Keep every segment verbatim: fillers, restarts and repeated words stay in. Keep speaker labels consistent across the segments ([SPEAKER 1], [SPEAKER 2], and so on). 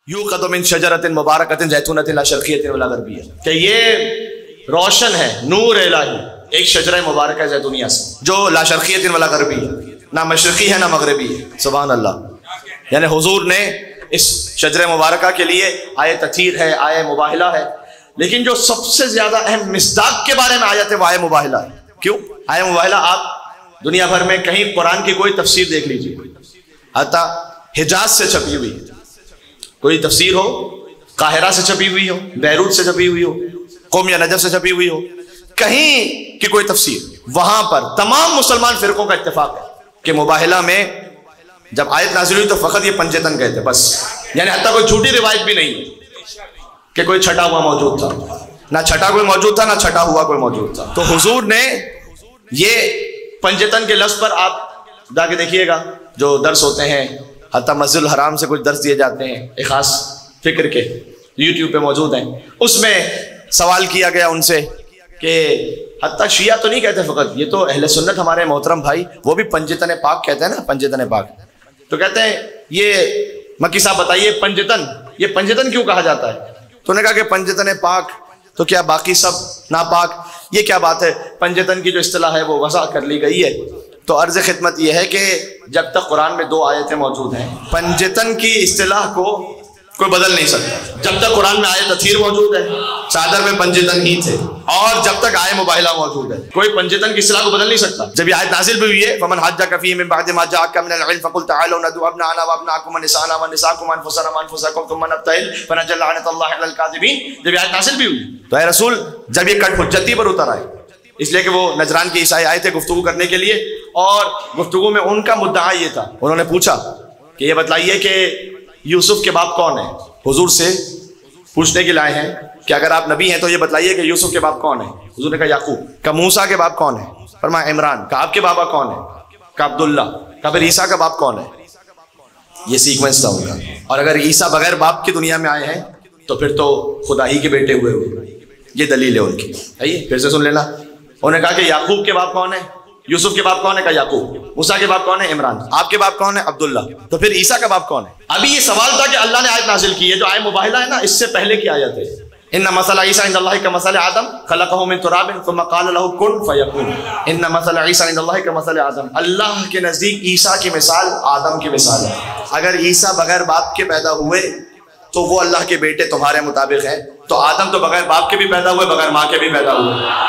[SPEAKER 1] यूक़दु मिन शजरतिन मुबारकतिन ज़ैतूनतिन ला शर्क़िय्यतिन वला ग़रबिय्यह, कि ये रोशन है, नूर इलाही, एक शजरा मुबारक है ज़ैतूनिया से, जो ला शर्क़िय्यतिन वला ग़रबिय्यह, ना मशरक़ी है ना मग़रिबी है। सुभान अल्लाह। यानी हुज़ूर ने इस शजरा मुबारक के लिए आय तथीर है, आय मुबाहिला है, लेकिन जो सबसे ज़्यादा अहम मिस्दाक के बारे में आयत है वो आय मुबाहिला है। क्यों आय मुबाहिला? आप दुनिया भर में कहीं कुरान की कोई तफसीर देख लीजिए, हत्ता हिजाज से छपी हुई कोई तफसीर हो, काहिरा से छपी हुई हो, बैरूत से छपी हुई हो, कौम या नजफ से छपी हुई हो, कहीं की कोई तफसीर, वहां पर तमाम मुसलमान फिरकों का इत्तेफाक है कि मुबाहिला में जब आयत नाज़िल हुई तो फकत ये पंजतन गए थे बस। यानी हत्ता कोई झूठी रिवायत भी नहीं कि कोई छठा हुआ मौजूद था, ना छठा कोई मौजूद था ना छठा हुआ कोई मौजूद था। तो हुजूर ने ये पंजतन के लफ्ज़ पर आप जाके देखिएगा, जो दर्स होते हैं हत्ता मस्जिदुल हराम से कुछ दर्स दिए जाते हैं एक खास फिक्र के, यूट्यूब पे मौजूद हैं, उसमें सवाल किया गया उनसे कि हत्ता शिया तो नहीं कहते फ़कत, ये तो अहले सुन्नत हमारे मोहतरम भाई वो भी पंजतन पाक कहते हैं ना, पंजतन पाक। तो कहते हैं ये मक्की साहब बताइए पंजतन, ये पंजतन क्यों कहा जाता है? तो उन्होंने कहा कि पंजतन पाक तो क्या बाकी सब नापाक? ये क्या बात है, पंजतन की जो इस्तिलाह है वो वज़ा कर ली गई है। तो अर्ज़ खिदमत यह है कि जब तक कुरान में दो आयतें मौजूद हैं, पंजतन की इस्तिलाह को कोई बदल नहीं सकता। जब तक कुरान में आयत तथीर मौजूद है, चादर में पंजतन ही थे, और जब तक आय मुबाहिला मौजूद है, कोई पंजतन की इस्तिलाह को बदल नहीं सकता। जब ये आयत नाज़िल भी हुई है, फमन हज्जक फीहि मिन बअदि मा जाअका मिनल इल्म फकुल तआलू नदउ अब्नाअना व अब्नाअकुम व निसाअना व निसाअकुम व अनफुसना व अनफुसकुम सुम्मा नब्तहिल फनजअल लअनतल्लाहि अलल काज़िबीन। जब आयत नाज़िल भी हुई तो ऐ रसूल, जब ये कट हुज्जती पर उतर आए, इसलिए कि वो नजरान के ईसाई आए थे गुफ्तगू करने के लिए, और गुफ्तगू में उनका मुद्दा ये था, उन्होंने पूछा कि ये बतलाइए कि यूसुफ के बाप कौन है। हुजूर से पूछने के लिए आए हैं कि अगर आप नबी हैं तो ये बतलाइए कि यूसुफ के बाप कौन है। हुजूर ने कहा याकूब। का मूसा के बाप कौन है? फरमाया इमरान। का आपके बाबा कौन है? का अब्दुल्ला। का फिर ईसा का बाप कौन है? ये सीक्वेंस था उनका। और अगर ईसा बगैर बाप की दुनिया में आए हैं तो फिर तो खुदा ही के बेटे हुए हुए, ये दलील है उनकी। आइए फिर से सुन लेना। उन्होंने कहा कि याकूब के बाप कौन है? यूसुफ के बाप कौन है? का याकूब। मूसा के बाप कौन है? इमरान। आपके बाप कौन है? अब्दुल्ला। तो फिर ईसा का बाप कौन है? अभी ये सवाल था कि अल्लाह ने आयत नाजिल की है, जो आय मुबाहिला है ना, इससे पहले की आयत है, इन्ना मसला ईसा इंदल्लाहि का मसला आदम खलक़हु मिन तुराबिन सुम्मा क़ाला लहु कुन फयकुन। इन्ना मसला ईसा इंदल्लाहि का मसला आदम, अल्लाह के नजदीक ईसा की मिसाल आदम की मिसाल है। अगर ईसा बगैर बाप के पैदा हुए तो वो अल्लाह के बेटे तुम्हारे मुताबिक है, तो आदम तो बगैर बाप के भी पैदा हुए, बगैर माँ के भी पैदा हुए,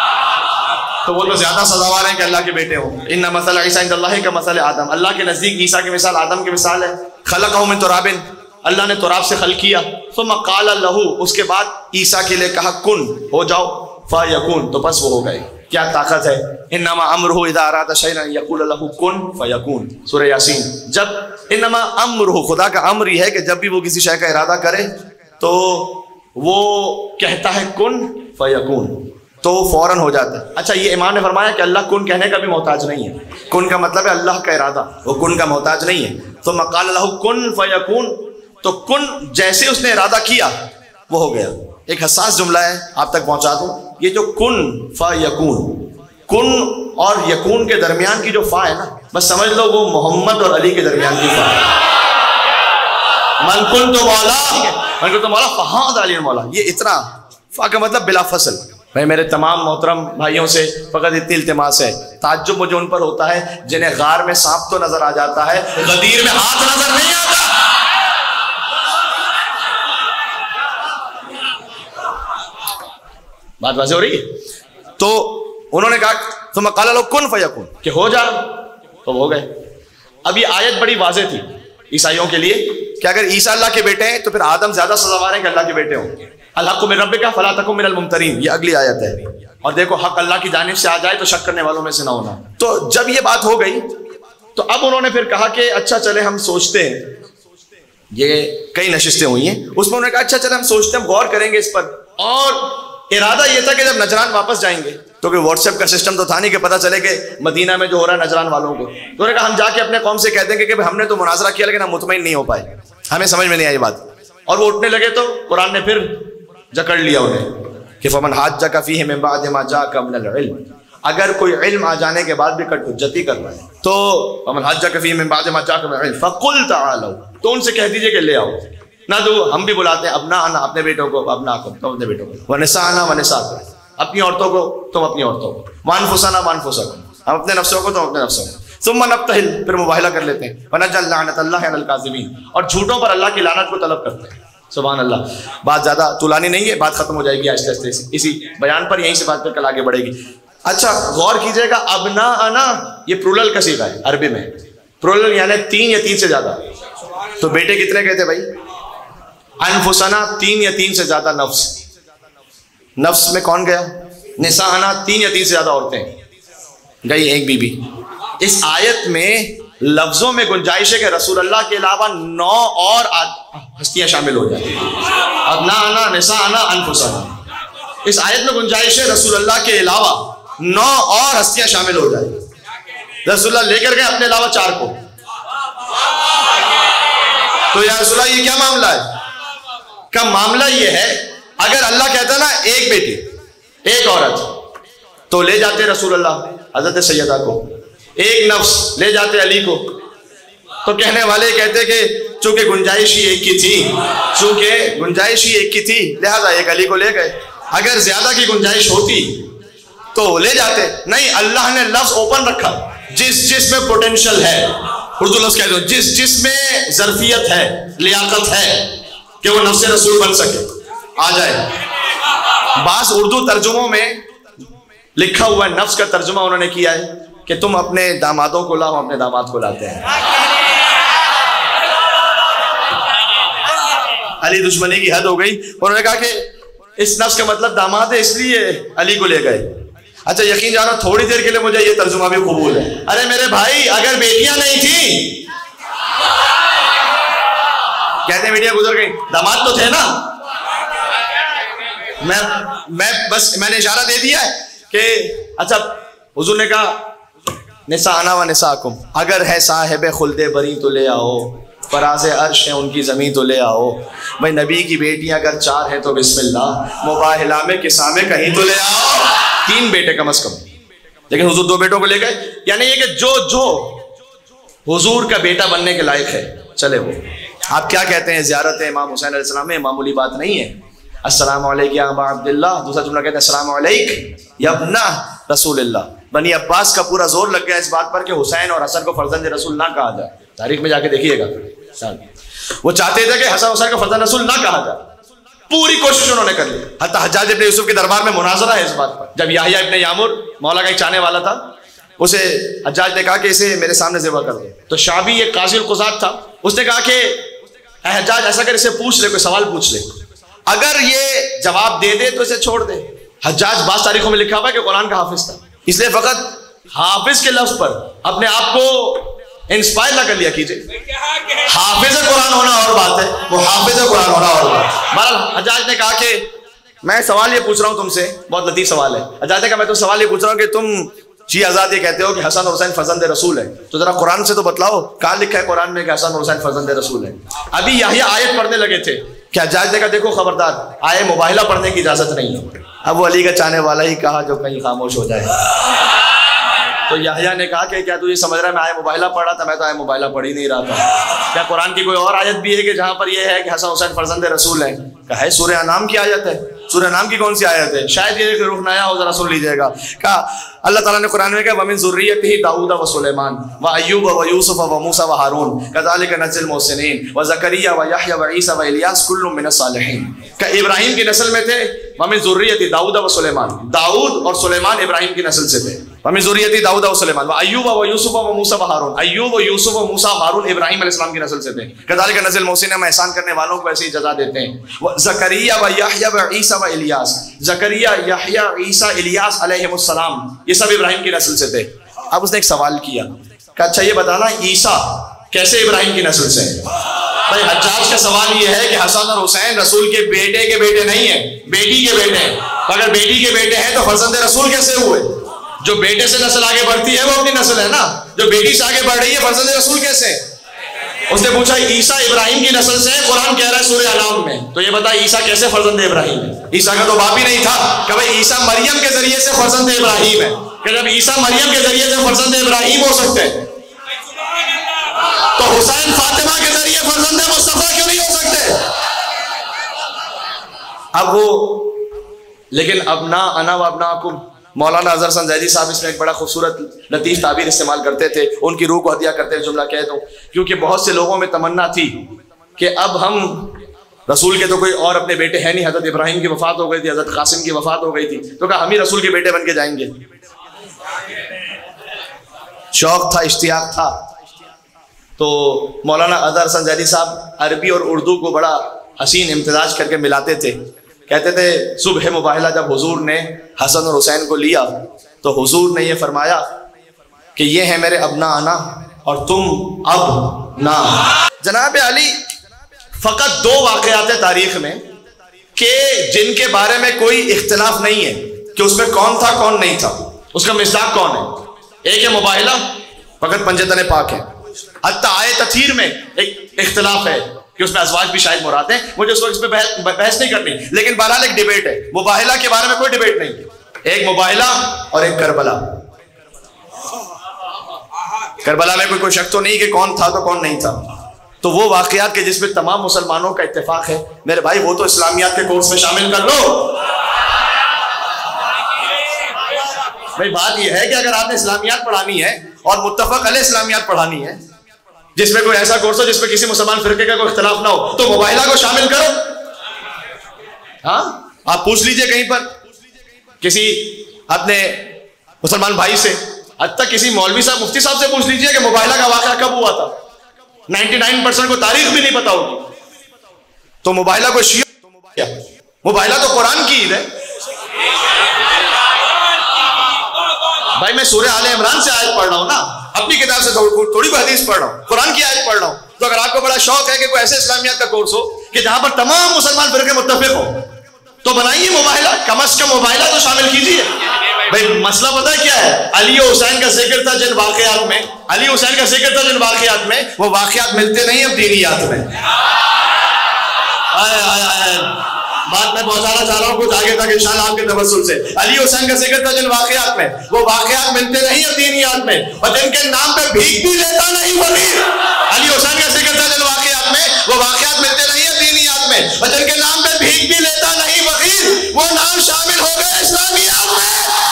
[SPEAKER 1] तो वो तो ज्यादा सजावार है कि अल्लाह के बेटे हो। इन्ना मसला ईसा इंदल्लाहि का मसला आदम, अल्लाह के नजदीक ईसा की मिसाल आदम की मिसाल है। खलक़हु मिन तुराबिन, अल्लाह ने तुराब से खल किया, सुम्मा क़ाला लहु, उसके बाद ईसा के लिए कहा कुन, हो जाओ, फयकुन, तो बस वो हो गए। क्या ताकत है? इन्नमा अम्रुहु इज़ा अरादा शैअन अन यक़ूला लहु कुन फयकुन, सूरह यासीन। जब इन्नमा अम्रुहु, खुदा का अम्र ही है कि जब भी वो किसी शय का इरादा करे तो वो कहता है कुन फयकुन, तो फौरन हो जाता है। अच्छा, ये इमाम ने फरमाया कि अल्लाह कुन कहने का भी मोहताज नहीं है। कुन का मतलब है अल्लाह का इरादा, वो कुन का मोहताज नहीं है। तो मक़ाल लहु कुन फयकुन, तो कुन जैसे उसने इरादा किया वो हो गया। एक हसास जुमला है, आप तक पहुंचा दूं। ये जो कुन फयकुन, कुन और यकून के दरमियान की जो फा है ना, बस समझ लो वो मोहम्मद और अली के दरमियान की फा है। मन कुन तो मौला, मन कुन तो मौला फहाद अली मौला, ये इतना फा का मतलब बिला फसल। भाई मेरे तमाम मोहतरम भाइयों से फकत इतनी इल्तिमास है, ताज्जुब मुझे उन पर होता है जिन्हें गार में सांप तो नजर आ जाता है, गदीर में हाथ नजर नहीं आता। बात वाज़ेह हो रही है? तो उन्होंने कहा तुम क़ाला लहु कुन फयकुन, कि हो जा, तो हो गए। अब ये आयत बड़ी वाज़ेह थी ईसाइयों के लिए कि अगर ईसा अल्लाह के बेटे हैं तो फिर आदम ज्यादा सजावार है कि अल्लाह के बेटे हों। अल-हक़्क़ु मिन रब्बिका फला तकुन मिनल मुमतरीन, ये अगली आयत है। और देखो, हक अल्लाह की जानिब से आ जाए तो शक करने वालों में से ना होना। तो जब ये बात हो गई तो अब उन्होंने फिर कहा कि अच्छा चले हम सोचते हैं, ये कई नशिस्तें हुई हैं, उसमें उन्होंने कहा अच्छा चले हम सोचते हैं, हम गौर करेंगे इस पर। और इरादा ये था कि जब नजरान वापस जाएंगे तो कोई व्हाट्सएप का सिस्टम तो था नहीं कि पता चले कि मदीना में जो हो रहा है नजरान वालों को, तो उन्होंने कहा हम जाके अपने कौम से कह देंगे कि हमने तो मुनाजरा किया लेकिन हम मुतमईन नहीं हो पाए, हमें समझ में नहीं आई बात। और वो उठने लगे तो कुरान ने फिर जकड़ लिया उन्हें कि फमन हज्जक फीहि मिन बअदि मा जाअका मिनल इल्म, अगर कोई इल्म आ जाने के बाद भी कट हुज्जती कर रहा है तो फमन हज्जक फीहि मिन बअदि मा जाअका मिनल इल्म फकुल तआलू, तो उनसे कह दीजिए कि ले आओ। نہ تو ہم بھی بلاتے ہیں ابنا آنا اپنے بیٹوں کو، ابنا کو تم اپنے بیٹوں کو، ونسا آنا ونسا کو اپنی عورتوں کو تم اپنی عورتوں کو، وانفسنا وانفسکم ہم اپنے نفسوں کو تم اپنے نفسوں کو، ثم نبتہل پھر مباہلہ کر لیتے ہیں، ونجعل لعنت اللہ علی الکاذبین اور جھوٹوں پر اللہ کی لعنت کو طلب کرتے ہیں. سبحان اللہ. بات زیادہ طولانی نہیں ہے، بات ختم ہو جائے گی آہستہ آہستہ اسی بیان پر، یہیں سے بات پھر کل آگے بڑھے گی. اچھا غور کیجئے گا، ابنا انا یہ پرولل کا صیغہ ہے عربی میں، پرولل یعنی تین یا تین سے زیادہ. تو بیٹے کتنے کہتے بھائی؟ انفسنا تین یا تین سے زیادہ نفس، نفس میں کون گیا؟ نساءنا تین یا تین سے زیادہ عورتیں گئی ایک بی بی. اس آیت میں لفظوں میں گنجائش ہے کہ رسول اللہ کے علاوہ نو اور ہستیاں شامل ہو جائیں. ابناءنا نساءنا انفسنا، اس آیت میں گنجائش ہے رسول اللہ کے علاوہ نو اور ہستیاں شامل ہو جائیں. رسول اللہ لے کر گئے اپنے علاوہ چار کو. تو یا رسول اللہ یہ کیا معاملہ ہے؟ کا معاملہ یہ ہے اگر اللہ کہتا ہے نا ایک بیٹی ایک عورت تو لے جاتے رسول اللہ حضرت سیدہ کو، ایک نفس لے جاتے علی کو. تو کہنے والے کہتے کہ چونکہ گنجائش ہی ایک کی تھی چونکہ گنجائش ہی ایک کی تھی لہذا ایک علی کو لے گئے. اگر زیادہ کی گنجائش ہوتی تو لے جاتے. نہیں، اللہ نے لفظ اوپن رکھا، جس جس میں پوٹینشل ہے، اردو لفظ کہہ دو، جس جس میں ظرفیت ہے، لیاقت ہے کہ وہ نفس رسول بن سکے آ جائے. بعض اردو ترجموں میں لکھا ہوا ہے، نفس کا ترجمہ انہوں نے کیا ہے کہ تم اپنے دامادوں کو لاؤ، اپنے داماد کو لاتے ہیں. علی دشمنی کی حد ہو گئی. انہوں نے کہا کہ اس نفس کا مطلب داماد ہے اس لیے علی کو لے گئے. اچھا یقین جانو تھوڑی دیر کے لیے مجھے یہ ترجمہ بھی قبول ہے. ارے میرے بھائی اگر بیٹیاں نہیں تھیں، کہتے ہیں بیٹیاں گزر گئی، داماد تو تھے نا. میں میں بس میں نے اشارہ دے دیا ہے کہ اچھا حضور نے کہا نساءنا و نساءکم، اگر ہے صاحب خلد بری تو لے آؤ، فراز عرش ہے ان کی زمین تو لے آؤ. بھائی نبی کی بیٹیاں اگر چار ہیں تو بسم اللہ، مباہلہ میں قصہ میں کہیں تو لے آؤ. تین بیٹے کم از کم، لیکن حضور دو بیٹوں کو لے گئے. یعنی یہ کہ جو جو حضور کا بیٹا بننے کے لائق ہے چلے وہ. آپ کیا کہتے ہیں زیارت امام حسین علیہ السلام میں معمولی بات نہیں ہے. السلام علیکم یا ابا عبداللہ، دوسرا جملہ کہتے ہیں السلام علیکم یا ابن رسول اللہ. بنی عباس کا پورا زور لگ گیا اس بات پر کہ حسین اور حسن کو فرزند رسول نہ کہا جائے. تاریخ میں جا کے دیکھیے گا، وہ چاہتے تھے کہ حسن حسین کو فرزند رسول نہ کہا جائے. پوری کوشش انہوں نے کر لی. حتی حجاج ابن یوسف کے دربار میں مناظرہ ہے اس بات پر. جب یحییٰ ابن یامر مولا کا ایک چاہنے والا تھا، اسے حجاج نے کہا کہ اسے میرے سامنے ذبح کر دو. تو شعبی ایک قاضی القضات تھا، اس نے کہا کہ اے حجاج ایسا کر اسے پوچھ لے، کوئی سوال پوچھ لے، اگر یہ جواب دے دے تو اسے چھوڑ دے. حجاج بعض تاریخوں میں لکھا ہوا ہے کہ قرآن کا حافظ تھا، اس لیے فقط حافظ کے لفظ پر اپنے آپ کو انسپائر نہ کر لیا کیجئے. حافظ قرآن ہونا اور بات ہے، وہ حافظ قرآن ہونا اور بات. بہرحال حجاج نے کہا کہ میں سوال یہ پوچھ رہا ہوں تم سے، بہت لطیف سوال ہے. حجاج نے کہا میں تو سوال یہ پوچھ رہا ہوں کہ تم جی آزاد یہ کہتے ہو کہ حسن اور حسین فرزند رسول ہے، تو ذرا قرآن سے تو بتلاؤ کہاں لکھا ہے قرآن میں کہ حسن اور حسین فرزند رسول ہے. ابھی یحییٰ آیت پڑھنے لگے تھے کہ حجاج نے کہا دیکھو خبردار، آئے مباہلہ پڑھنے کی اجازت نہیں ہے. اب وہ علی کا چاہنے والا ہی کہا جو کہیں خاموش ہو جائے. تو یحییٰ نے کہا کہ کیا تو یہ سمجھ رہا ہے میں آئے مباہلہ پڑھ رہا تھا؟ میں تو آئے مباہلہ پڑھ ہی نہیں رہا تھا. کیا قرآن کی کوئی اور آیت بھی ہے کہ جہاں پر یہ ہے کہ حسن حسین فرزند رسول ہیں؟ کہا ہے سورہ انعام کی آیت ہے. سورہ انعام کی کون سی آیت ہے؟ شاید یہ روح نیا ہو، ذرا سن لیجیے گا. کہا اللہ تعالیٰ نے قرآن میں کہا وَمِن ذُرِّيَّتِهِ داؤد وسلیمان وأیوب ویوسف وموسیٰ وہارون کذلک نجزی المحسنین وزکریا ویحییٰ وعیسیٰ والیاس کل من الصالحین. کہ ابراہیم کی نسل میں تھے وَمِن ذُرِّيَّتِهِ داؤد وسلیمان، داؤد اور سلیمان ابراہیم کی نسل سے تھے. وَمِن ذُرِّيَّتِهِ داؤد وسلیمان وأیوب ویوسف وموسیٰ وہارون، ایوب و یوسف و موسیٰ ہارون ابراہیم علیہ السلام کی نسل سے تھے. کذلک نجزی المحسنین، ہم احسان کرنے والوں کو ایسی جزا دیتے ہیں. زکریا ویحییٰ وعیسیٰ والیاس، زکریا یحییٰ عیسیٰ الیاس علیہ السلام یہ سب ابراہیم کی نسل سے تھے. اب اس نے ایک سوال کیا کہ اچھا یہ بتانا عیسیٰ کیسے ابراہیم کی نسل سے ہیں؟ بھائی حجاج کا سوال یہ ہے کہ حسن اور حسین رسول کے بیٹے کے بیٹے نہیں ہیں، بیٹی کے بیٹے ہیں. اگر بیٹی کے بیٹے ہیں تو فرزند رسول کیسے ہوئے؟ جو بیٹے سے نسل آگے بڑھتی ہے وہ اپنی نسل ہے نا، جو بیٹی سے آگے بڑھ رہی ہے فرزند رسول کیسے؟ اس نے پوچھا عیسیٰ ابراہیم کی نسل سے، قرآن کہہ رہا ہے سورہ انعام میں، تو یہ بتا عیسیٰ کیسے فرزند ابراہیم ہے؟ عیسیٰ کا تو باپ ہی نہیں تھا. کہ بھائی عیسیٰ مریم کے ذریعے سے فرزند ابراہیم ہے، کہ جب عیسیٰ مریم کے ذریعے سے فرزند ابراہیم ہو سکتے تو حسین فاطمہ کے ذریعے فرزند مصطفیٰ کیوں نہیں ہو سکتے؟ اب وہ لیکن ابنا انا و ابناکم، مولانا اظہر حسن زیدی صاحب اس میں ایک بڑا خوبصورت لطیف تعبیر استعمال کرتے تھے، ان کی روح کو ہدیہ کرتے ہوئے جملہ کہہ دوں، کیونکہ بہت سے لوگوں میں تمنا تھی کہ اب ہم رسول کے تو کوئی اور اپنے بیٹے ہیں نہیں، حضرت ابراہیم کی وفات ہو گئی تھی، حضرت قاسم کی وفات ہو گئی تھی، تو کہا ہم ہی رسول کے بیٹے بن کے جائیں گے۔ شوق تھا، اشتیاق تھا۔ تو مولانا اظہر حسن زیدی صاحب عربی اور اردو کو بڑا حسین امتزاج کر کے ملاتے تھے، کہتے تھے صبح مباہلہ جب حضور نے حسن اور حسین کو لیا تو حضور نے یہ فرمایا کہ یہ ہے میرے ابنا انا اور تم اب نا۔ جناب علی فقط دو واقعات ہیں تاریخ میں کہ جن کے بارے میں کوئی اختلاف نہیں ہے کہ اس میں کون تھا کون نہیں تھا، اس کا مصداق کون ہے؟ ایک ہے مباہلہ، فقط پنجتن پاک ہے۔ حتی آئے تطہیر میں ایک اختلاف ہے کہ اس میں ازواج بھی شاید مراد ہیں، مجھے اس وقت اس پہ بحث نہیں کرنی، لیکن بہرحال ایک ڈیبیٹ ہے۔ مباہلہ کے بارے میں کوئی ڈیبیٹ نہیں، ایک مباہلہ اور ایک کربلا۔ کربلا میں کوئی کوئی شک تو نہیں کہ کون تھا تو کون نہیں تھا۔ تو وہ واقعات کے جس میں تمام مسلمانوں کا اتفاق ہے، میرے بھائی وہ تو اسلامیات کے کورس میں شامل کر لو۔ بھائی بات یہ ہے کہ اگر آپ نے اسلامیات پڑھانی ہے اور متفق علیہ اسلامیات پڑھانی ہے جس میں کوئی ایسا کورس ہو جس میں کسی مسلمان فرقے کا کوئی اختلاف نہ ہو، تو مباہلہ کو شامل کرو۔ ہاں آپ پوچھ لیجئے کہیں پر کسی اپنے مسلمان بھائی سے، حتیٰ کسی مولوی صاحب مفتی صاحب سے پوچھ لیجئے کہ مباہلہ کا واقعہ کب ہوا تھا، نائنٹی نائن پرسنٹ کو تاریخ بھی نہیں پتا ہوگی۔ تو مباہلہ کو شیعہ، مباہلہ تو قرآن کی عید ہے۔ بھائی میں سورہ آل عمران سے آیت پڑھ رہا ہوں نا، اپنی کتاب سے تھوڑی کوئی حدیث پڑھ رہا ہوں، قرآن کی آیت پڑھ رہا ہوں۔ تو اگر آپ کو بڑا شوق ہے کہ کوئی ایسے اسلامیات کا کورس ہو کہ جہاں پر تمام مسلمان فرقے متفق ہو، تو بنائیے مباہلہ، کم از کم مباہلہ تو شامل کیجیے۔ بھائی مسئلہ پتہ ہے کیا ہے؟ علی و حسین کا ذکر تھا جن واقعات میں، علی حسین کا ذکر تھا جن واقعات میں، وہ واقعات ملتے نہیں اب دینیات میں۔ آئے آئے آئے بات میں پہنچانا چاہ رہا ہوں کچھ آگے تک انشاءاللہ آپ کے تبسل سے۔ علی حسین کا ذکر تھا جن واقعات میں، وہ واقعات ملتے نہیں اب دینیات میں، اور جن کے نام پہ بھیک بھی لیتا نہیں فقیر۔ علی حسین کا ذکر تھا جن واقعات میں، وہ واقعات ملتے نہیں اب دینیات میں، اور جن کے نام پہ بھیک بھی لیتا نہیں فقیر، وہ نام شامل ہو گئے اسلامیات میں۔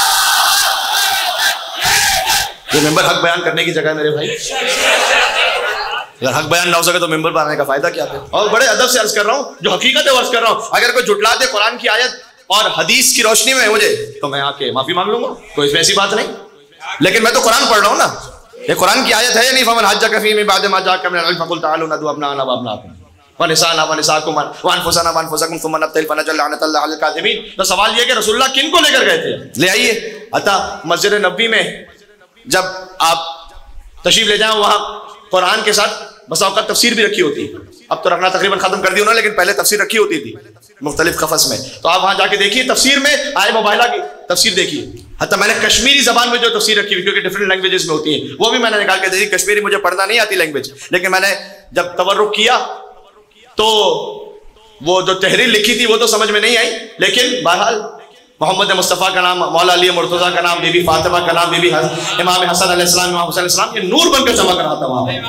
[SPEAKER 1] یہ ممبر حق بیان کرنے کی جگہ ہے میرے بھائی، اگر حق بیان نہ ہو سکے تو ممبر پر آنے کا فائدہ کیا ہے؟ اور بڑے ادب سے عرض کر رہا ہوں، جو حقیقت ہے عرض کر رہا ہوں۔ اگر کوئی جھٹلا دے قرآن کی آیت اور حدیث کی روشنی میں مجھے، تو میں آ کے معافی مانگ لوں گا، کوئی اس میں ایسی بات نہیں۔ لیکن میں تو قرآن پڑھ رہا ہوں نا، یہ قرآن کی آیت ہے یا نہیں؟ فمن حجک فی من بعد ما جاءک من العلم فقل تعالوا ندعو ابناءنا وابناءکم ونساءنا ونساءکم وانفسنا وانفسکم ثم نبتہل فنجعل لعنۃ اللہ علی الکاذبین۔ تو سوال یہ کہ رسول اللہ کن کو لے کر گئے تھے؟ لے آئیے عطا مسجد نبوی میں جب آپ تشریف لے جائیں، وہاں قرآن کے ساتھ بسا اوقات تفسیر بھی رکھی ہوتی ہے، اب تو رکھنا تقریباً ختم کر دی انہوں نے، لیکن پہلے تفسیر رکھی ہوتی تھی مختلف قفص میں۔ تو آپ وہاں جا کے دیکھیے تفسیر میں آئے مباہلہ کی تفسیر دیکھیے، حتیٰ میں نے کشمیری زبان میں جو تفسیر رکھی ہوئی، کیونکہ ڈفرینٹ لینگویجز میں ہوتی ہیں، وہ بھی میں نے نکال کے دیکھی۔ کشمیری مجھے پڑھنا نہیں آتی لینگویج، لیکن میں نے جب تورک کیا تو وہ جو تحریر لکھی تھی وہ تو سمجھ میں نہیں آئی، لیکن بہرحال محمد مصطفیٰ کا نام، مولا علی مرتضیٰ کا نام، بی بی فاطمہ کا نام، بی بی امام حسن علیہ السلام، امام حسین علیہ السلام، یہ نور بن کر چمک رہا تھا وہاں پہ۔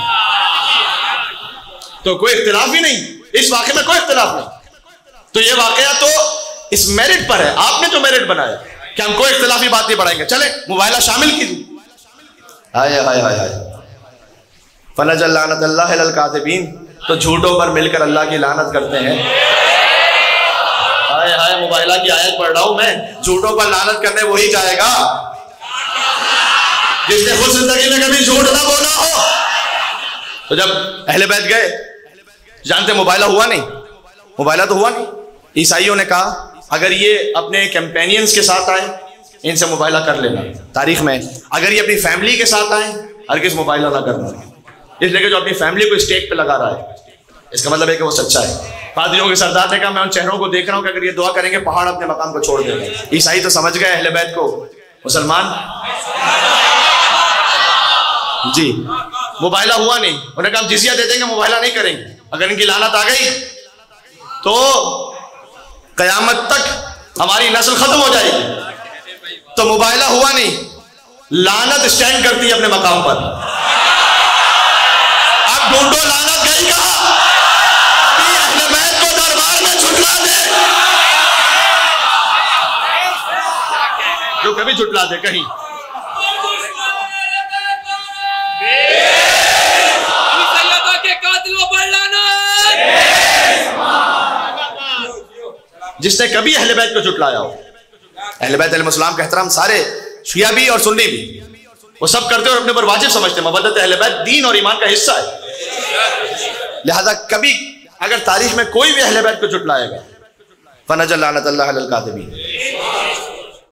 [SPEAKER 1] تو کوئی اختلاف ہی نہیں، اس واقعے میں کوئی اختلاف نہیں۔ تو یہ واقعہ تو اس میرٹ پر ہے، آپ نے جو میرٹ بنایا کہ ہم کوئی اختلافی بات نہیں بڑھائیں گے، چلیں مباہلہ شامل کیجیے۔ ہائے ہائے ہائے ہائے فنجعل لعنۃ اللہ علی الکاذبین، تو جھوٹوں پر مل کر اللہ کی لعنت کرتے ہیں۔ ہائے ہائے مباہلہ کی آیت پڑھ رہا ہوں میں، جھوٹوں پر لعنت کرنے وہی جائے گا جس نے خود زندگی میں کبھی جھوٹ نہ بولا ہو۔ تو جب اہل بیت گئے، جانتے مباہلہ ہوا نہیں، مباہلہ تو ہوا نہیں۔ عیسائیوں نے کہا اگر یہ اپنے کیمپینینز کے ساتھ آئے ان سے مباہلہ کر لینا تاریخ میں، اگر یہ اپنی فیملی کے ساتھ آئیں ہرگز مباہلہ نہ کرنا، اس لیے کہ جو اپنی فیملی کو اسٹیک پہ لگا رہا ہے اس کا مطلب ہے کہ وہ سچا ہے۔ پادریوں کے سردار نے کہا میں ان چہروں کو دیکھ رہا ہوں کہ اگر یہ دعا کریں گے پہاڑ اپنے مقام کو چھوڑ دیں گے۔ عیسائی تو سمجھ گئے اہل بیت کو، مسلمان جی مباہلہ ہوا نہیں، انہوں نے کہا ہم جزیہ دے دیں گے، مباہلہ نہیں کریں گے۔ اگر ان کی لعنت آ گئی تو قیامت تک ہماری نسل ختم ہو جائے گی۔ تو مباہلہ ہوا نہیں، لعنت اسٹینڈ کرتی ہے اپنے مقام پر۔ اب ڈھونڈو لعنت گئی کہاں؟ اہل بیت کو دربار میں چھٹلا دے۔ بھی جھٹلا دے کہیں. جس نے کبھی اہل بیت کو جھٹلایا ہو. اہل بیت علیہ السلام کا احترام سارے شیعہ بھی اور سنی بھی وہ سب کرتے اور اپنے اوپر واجب سمجھتے ہیں. مودت اہل بیت دین اور ایمان کا حصہ ہے. لہذا کبھی اگر تاریخ میں کوئی بھی اہل بیت کو جھٹلائے گا فنجعل لعنت اللہ علی الکاذبین.